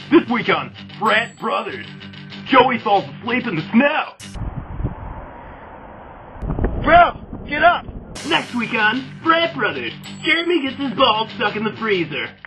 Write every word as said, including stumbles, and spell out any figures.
This week on Frat Brothers, Joey falls asleep in the snow. Bro, get up! Next week on Frat Brothers, Jeremy gets his balls stuck in the freezer.